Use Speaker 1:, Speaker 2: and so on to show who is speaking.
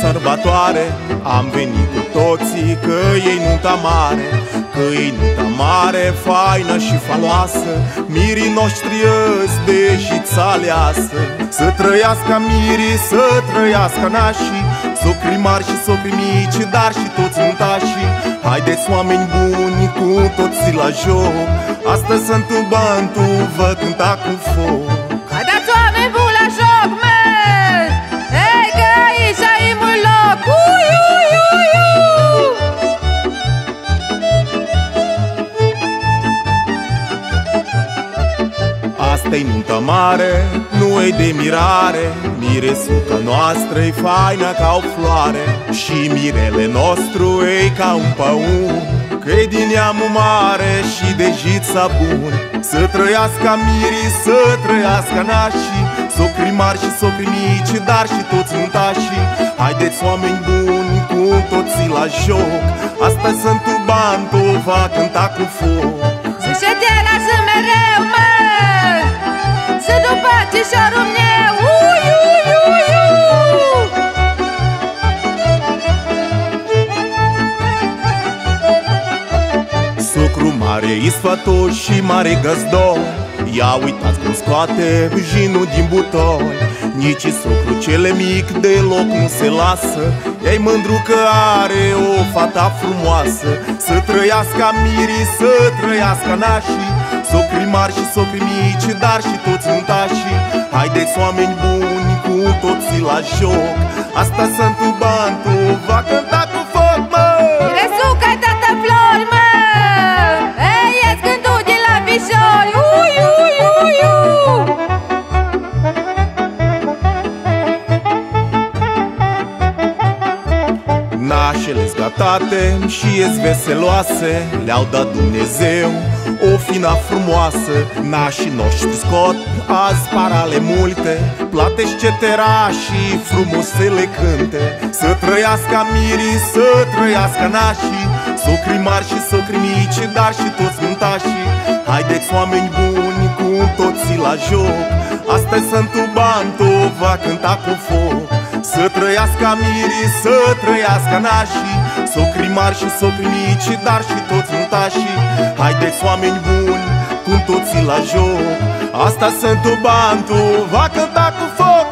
Speaker 1: sărbătoare, am venit cu toții că ei nunta mare, că ei nunta mare, faină și faloasă. Mirii noștri îți de jița aleasă. Să trăiască mirii, să trăiască nașii, socri mari și socri mici, dar și toți nuntașii. Haideți oameni buni cu toții la joc, astăzi sunt Bantu, vă cânta cu foc.
Speaker 2: Haideți oameni buni la joc, mă! Ei, că aici ai mult loc! Ui, ui, ui, ui!
Speaker 1: Asta-i nuntă mare, nu e de mirare, miresuca noastră-i faină ca o floare, și mirele nostru e ca un păun, că-i din neamul mare și de jița bun. Să trăiască mirii, să trăiască nașii, socri mari și socri mici, dar și toți nuntașii. Haideți oameni buni cu toții la joc, astăzi sunt Bantu, va cânta cu foc.
Speaker 2: Să ședelați mereu, mă! Să după cișorul meu, ui, ui, ui, ui!
Speaker 1: Socru mare, isfător și mare găzdor, ia uitați cum scoate jinul din butoi. Nici socru cele mic deloc nu se lasă, e-i mândru că are o fata frumoasă. Să trăiască mirii, să trăiască nașii, socri mari și socri mici, dar și toți nuntașii. Haideți oameni buni cu toții la joc, asta sunt Bantu, va cânta cu foc, mă!
Speaker 2: Miresuca-i tată flori, mă! Ei, ies cântul de la Vișoi, ui, ui, ui, ui!
Speaker 1: Nașele-s gatate și ies veseloase, le-au dat Dumnezeu o fina frumoasă. Nașii noștri scot azi parale multe, plate-și cetera și frumosele cânte. Să trăiască mirii, să trăiască nașii, socri mari și socri mici, dar și toți nuntașii. Haideți oameni buni cu toții la joc, astăzi sunt Bantu, va cânta cu foc. Să trăiască mirii, să trăiască nașii, socri mari și socri mici, dar și toți nuntașii. Haideți oameni buni cu toții la joc, asta sunt Bantu, va cânta cu foc.